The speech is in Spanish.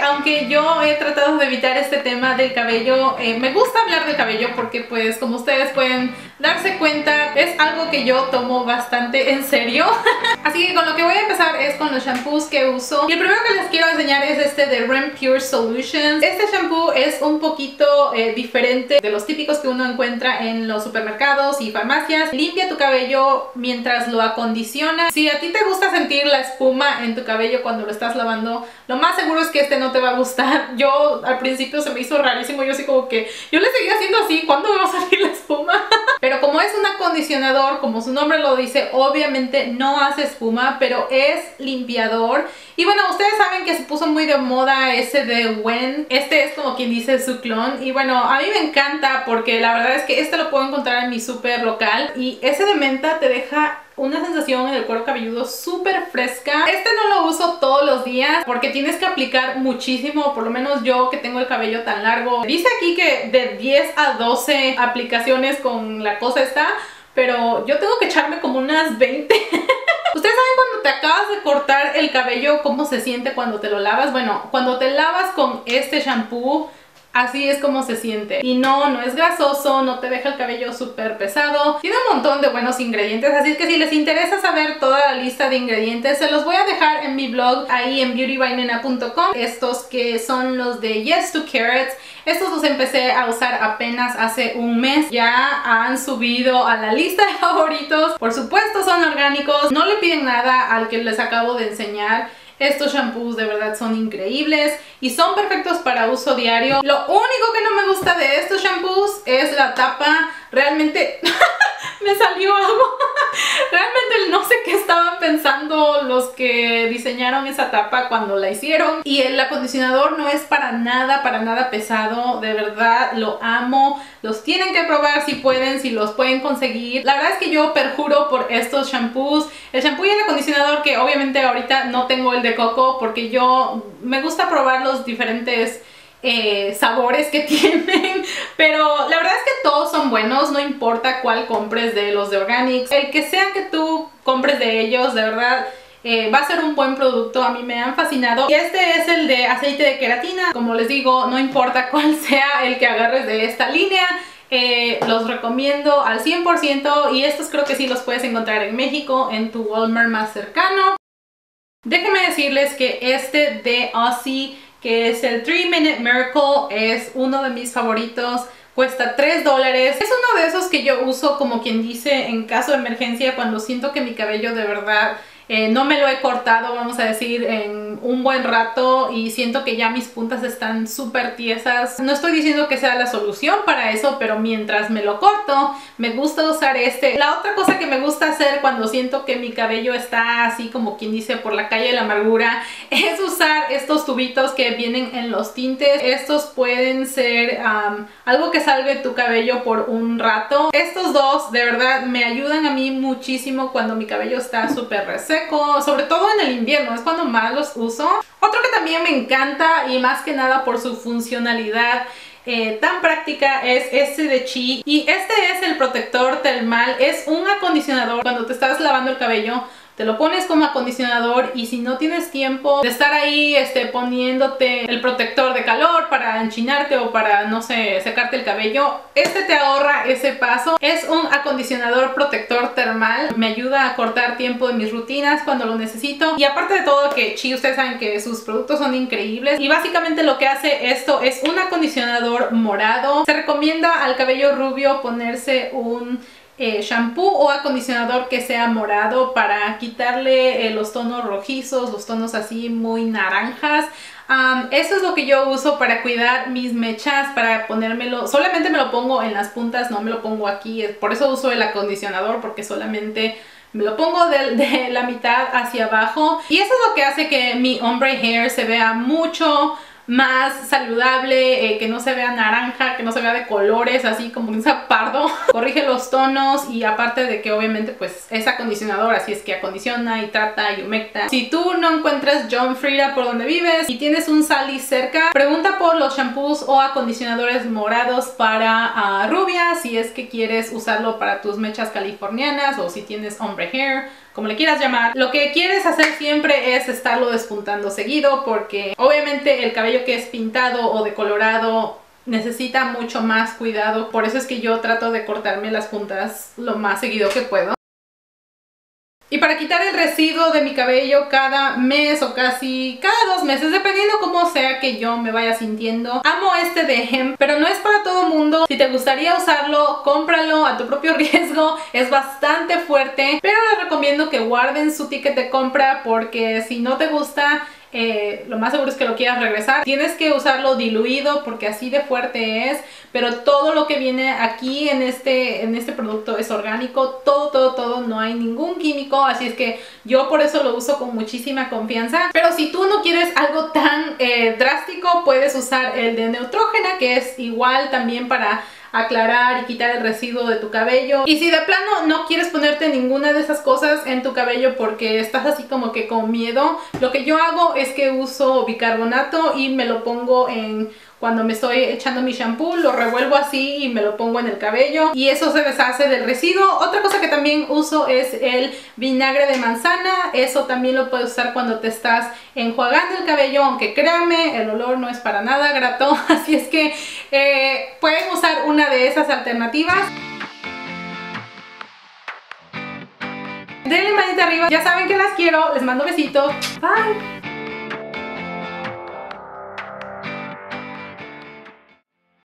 aunque yo he tratado de evitar este tema del cabello, me gusta hablar del cabello porque pues como ustedes pueden darse cuenta es algo que yo tomo bastante en serio. Así que con lo que voy a empezar es con los shampoos que uso. Y el primero que les quiero enseñar es este de Rem Pure Solutions. Este shampoo es un poquito diferente de los típicos que uno encuentra en los supermercados y farmacias. Limpia tu cabello mientras lo acondiciona. Si a ti te gusta sentir la espuma en tu cabello cuando lo estás lavando, lo más seguro es que este no te va a gustar. Yo al principio se me hizo rarísimo, yo así como que yo le seguía haciendo así, ¿cuándo me va a salir la espuma? Pero como es un acondicionador, como su nombre lo dice, obviamente no hace espuma, pero es limpiador. Y bueno, ustedes saben que se puso muy de moda ese de Wen. Este es como quien dice su clon. Y bueno, a mí me encanta porque la verdad es que este lo puedo encontrar en mi súper local. Y ese de menta te deja una sensación en el cuero cabelludo súper fresca. Este no lo uso todos los días porque tienes que aplicar muchísimo, por lo menos yo que tengo el cabello tan largo. Dice aquí que de 10 a 12 aplicaciones con la cosa esta, pero yo tengo que echarme como unas 20. ¿Ustedes saben cuando te acabas de cortar el cabello cómo se siente cuando te lo lavas? Bueno, cuando te lavas con este shampoo, así es como se siente. Y no es grasoso, no te deja el cabello súper pesado. Tiene un montón de buenos ingredientes, así que si les interesa saber toda la lista de ingredientes, se los voy a dejar en mi blog, ahí en beautybynena.com. Estos que son los de Yes to Carrots. Estos los empecé a usar apenas hace un mes. Ya han subido a la lista de favoritos. Por supuesto son orgánicos, no le piden nada al que les acabo de enseñar. Estos shampoos de verdad son increíbles y son perfectos para uso diario. Lo único que no me gusta de estos shampoos es la tapa. Realmente me salió algo. Realmente no sé qué estaban pensando los que diseñaron esa tapa cuando la hicieron. Y el acondicionador no es para nada pesado. De verdad lo amo. Los tienen que probar si pueden, si los pueden conseguir. La verdad es que yo perjuro por estos shampoos. El shampoo y el acondicionador, que obviamente ahorita no tengo el de coco porque yo me gusta probar los diferentes sabores que tienen, pero la verdad es que todos son buenos, no importa cuál compres de los de Organics. El que sea que tú compres de ellos, de verdad va a ser un buen producto. A mí me han fascinado. Y este es el de aceite de queratina. Como les digo, no importa cuál sea el que agarres de esta línea, los recomiendo al 100%. Y estos creo que sí los puedes encontrar en México, en tu Walmart más cercano. Déjenme decirles que este de Aussie, que es el 3-Minute Miracle, es uno de mis favoritos. Cuesta $3. Es uno de esos que yo uso como quien dice en caso de emergencia, cuando siento que mi cabello de verdad no me lo he cortado, vamos a decir, en un buen rato y siento que ya mis puntas están súper tiesas. No estoy diciendo que sea la solución para eso, pero mientras me lo corto, me gusta usar este. La otra cosa que me gusta hacer cuando siento que mi cabello está así como quien dice por la calle de la amargura, es usar estos tubitos que vienen en los tintes. Estos pueden ser algo que salve tu cabello por un rato. Estos dos de verdad me ayudan a mí muchísimo cuando mi cabello está súper reseco. Sobre todo en el invierno, es cuando más los uso. Otro que también me encanta y más que nada por su funcionalidad tan práctica es este de Chi. Y este es el protector termal. Es un acondicionador. Cuando te estás lavando el cabello, te lo pones como acondicionador y si no tienes tiempo de estar ahí poniéndote el protector de calor para enchinarte o para, no sé, secarte el cabello, este te ahorra ese paso. Es un acondicionador protector termal. Me ayuda a cortar tiempo de mis rutinas cuando lo necesito. Y aparte de todo que Chi, ustedes saben que sus productos son increíbles. Y básicamente lo que hace esto es un acondicionador morado. Se recomienda al cabello rubio ponerse un shampoo o acondicionador que sea morado para quitarle los tonos rojizos, los tonos así muy naranjas. Eso es lo que yo uso para cuidar mis mechas, para ponérmelo, solamente me lo pongo en las puntas, no me lo pongo aquí, por eso uso el acondicionador, porque solamente me lo pongo de la mitad hacia abajo. Y eso es lo que hace que mi ombre hair se vea mucho más saludable, que no se vea naranja, que no se vea de colores así como un pardo. Corrige los tonos y aparte de que obviamente pues es acondicionador, así es que acondiciona y trata y humecta. Si tú no encuentras John Frieda por donde vives y tienes un Sally cerca, pregunta por los shampoos o acondicionadores morados para rubias, si es que quieres usarlo para tus mechas californianas o si tienes ombre hair. como le quieras llamar. Lo que quieres hacer siempre es estarlo despuntando seguido, porque obviamente el cabello que es pintado o decolorado necesita mucho más cuidado. Por eso es que yo trato de cortarme las puntas lo más seguido que puedo. Y para quitar el residuo de mi cabello cada mes o casi cada 2 meses, dependiendo cómo sea que yo me vaya sintiendo. Amo este de hemp, pero no es para todo mundo. Si te gustaría usarlo, cómpralo a tu propio riesgo. Es bastante fuerte, pero les recomiendo que guarden su ticket de compra, porque si no te gusta, lo más seguro es que lo quieras regresar. Tienes que usarlo diluido porque así de fuerte es, pero todo lo que viene aquí en este producto es orgánico, todo, no hay ningún químico, así es que yo por eso lo uso con muchísima confianza. Pero si tú no quieres algo tan drástico, puedes usar el de Neutrógena, que es igual también para aclarar y quitar el residuo de tu cabello. Y si de plano no quieres ponerte ninguna de esas cosas en tu cabello porque estás así como que con miedo, lo que yo hago es que uso bicarbonato y me lo pongo cuando me estoy echando mi shampoo, lo revuelvo así y me lo pongo en el cabello y eso se deshace del residuo. Otra cosa que también uso es el vinagre de manzana. Eso también lo puedes usar cuando te estás enjuagando el cabello, aunque créanme, el olor no es para nada grato. Así es que pueden usar una de esas alternativas. Denle manita arriba, ya saben que las quiero, les mando besitos, bye.